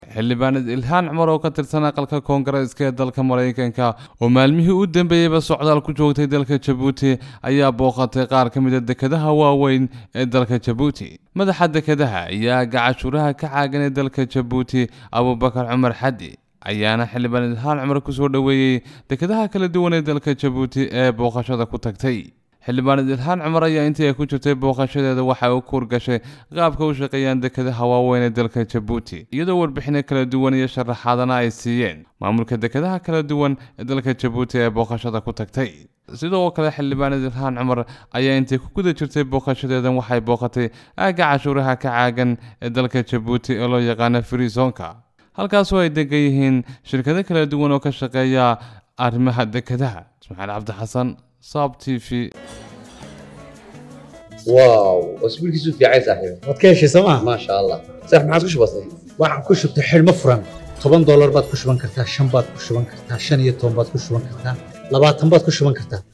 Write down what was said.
xildhibaanad Ilhaan Cumar oo ka tirsan aqalka Koongareeska ee dalka Mareykanka oo maalmihii u dambeeyay socdaal ku joogtay dalka Djibouti ayaa booqatay qaar ka mid ah dekedaha waaweyn ee dalka Djibouti. Madaxa dekedaha ayaa gacashuraha ka caagan ee dalka Djibouti Abubakar Cumar Xadi ayaana xildhibaanad Ilhaan Cumar ku soo dhaweeyay dekedaha kala duwan ee dalka Djibouti ee booqashada ku tagtay. xildhibaanad Ilhaan Cumar ayaa intii ay ku jirtay booqashadeeda waxa uu ku gashay qaabka u shaqeeyaan dekedaha waaweyn ee dalka Djibouti iyadoo warbixino kala duwan iyo sharaxaadana ay siiyeen maamulka dekedaha kala duwan ee dalka Djibouti ee booqashada ku tagtay. sidoo kale xildhibaanad Ilhaan Cumar ayaa intii ku guda jirtay booqashadeeda waxay booqatay aaga cashuuraha ka caagan ee dalka Djibouti ee loo yaqaan Free Zone-ka halkaasoo ay degan yihiin shirkado kala duwan oo ka shaqeeya arrimaha dekedaha. Ismaaciil Cabdi Xasan صاب تي في واو واسبوع كيسو في عايز صاحبي waad ka heshay sooma ما شاء الله صح ما عاد وش بصي waxaan ku shubtay xidhmo furan $10 baad ku shuban kartaa 5 baad ku shuban kartaa 15 baad ku shuban kartaa 20 baad ku shuban kartaa